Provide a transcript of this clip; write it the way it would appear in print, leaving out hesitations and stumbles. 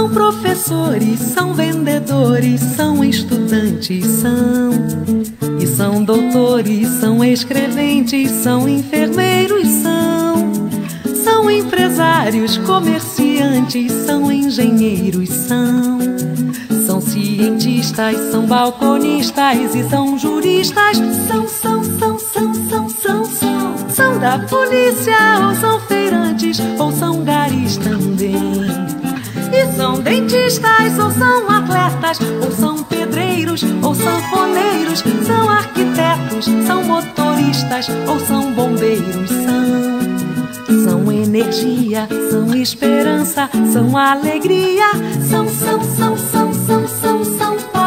São professores, são vendedores, são estudantes, e são doutores, são escreventes, são enfermeiros, são empresários, comerciantes, são engenheiros, são cientistas, são balconistas e são juristas, são da polícia, ou são feirantes, ou são garis também. E são dentistas, ou são atletas, ou são pedreiros, ou sanfoneiros, são arquitetos, são motoristas, ou são bombeiros, são energia, são esperança, são alegria, são